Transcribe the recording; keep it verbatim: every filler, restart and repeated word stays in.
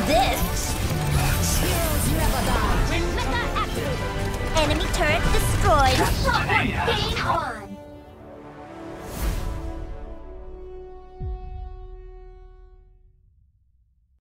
this. Heroes never die. Mecha activated. Enemy turret destroyed. Game on.